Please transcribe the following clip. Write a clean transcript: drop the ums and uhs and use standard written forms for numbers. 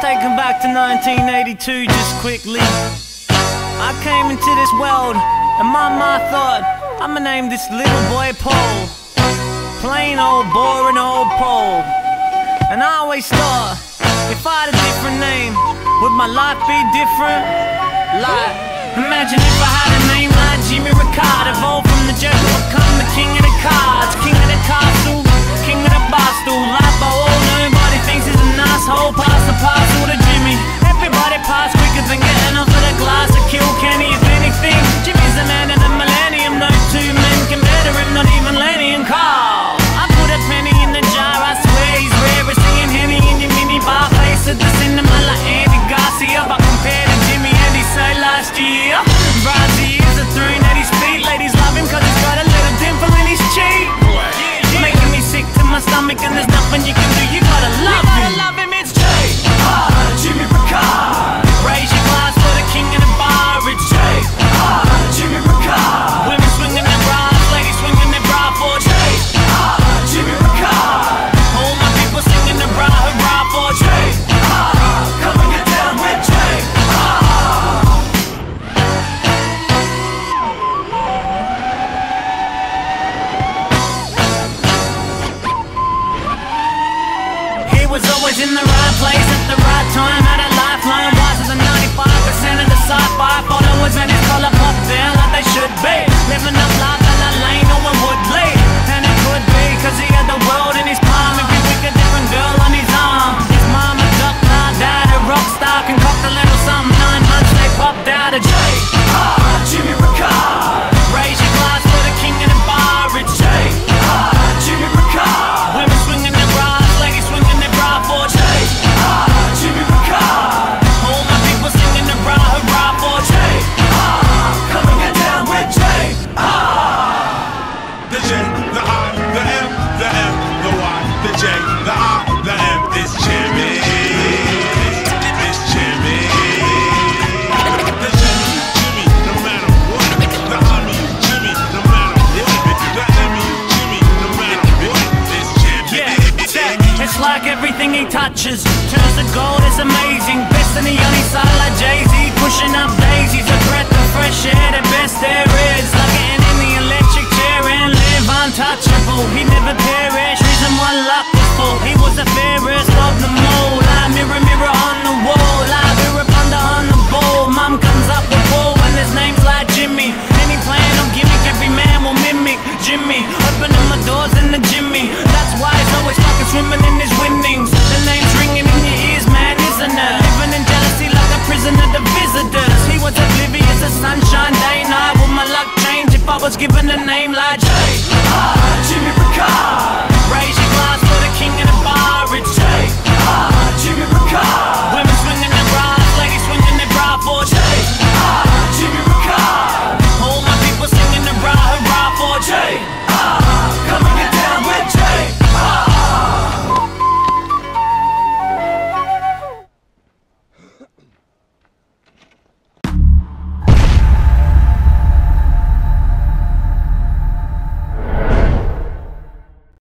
Taken back to 1982 just quickly. I came into this world and my ma thought I'ma name this little boy Paul. Plain old boring old Paul. And I always thought, if I had a different name, would my life be different? Like, imagine if I had a name like Jimmy Ricard, evolved from the joker, become the king of the cards, king of the castle, king of the bar stool. Life by all nobody thinks is a nice hole. Pass the parcel to Jimmy. Everybody pass quicker than getting off of the glass to kill Kenny. If anything, Jimmy's the man of the millennium. No two men can better him, not even Lenny and Carl. I put a penny in the jar, I swear he's rare as seeing Henny in your mini bar. Face at the cinema like Andy Garcia, but compared to Jimmy and he said last year, Brazzy is a throne at his feet. Ladies love him cause he's got a little dimple in his cheek. Making me sick to my stomach and there's nothing you can do, you gotta love him. It's Jimmy Ricard. Raise your glass for the king of the bar. It's Jimmy Ricard. Women swinging their bras, ladies swinging their bra for Jimmy Ricard. All my people singing the bra hurrah for come and get down with He was always in the right place at the right time, had a lifeline, wiser than 95% of the sci-fi followers, and his collar popped down like they should be. Living up life at La Lane, no one would leave. And it could be, cause he had the world in his palm. Every week a different girl on his arm. His mama ducked, my dad a rock star, concoct a little something. 9 months they popped out of Jimmy Ricard. Raise your glass for the king of the bar. It's Jimmy Ricard. Women swinging their bras, ladies swinging their bra for Jimmy Ricard. All my people singing the bra hurrah for come and get down with The J, the I, the M, the M, the Y, the J, the I, the M. It's Jimmy. It's Jimmy. The Jimmy, no matter what. The I is Jimmy, no matter what. The M is Jimmy, no matter what. It's Jimmy. Yeah, it's like everything he touches turns to gold, it's amazing. Destiny on his side like Jay-Z, pushing up daisies. A breath of fresh air, the best there is. Like getting in the electric chair and live untouchable. He never perished, reason why luck was full. He was the fairest of them all.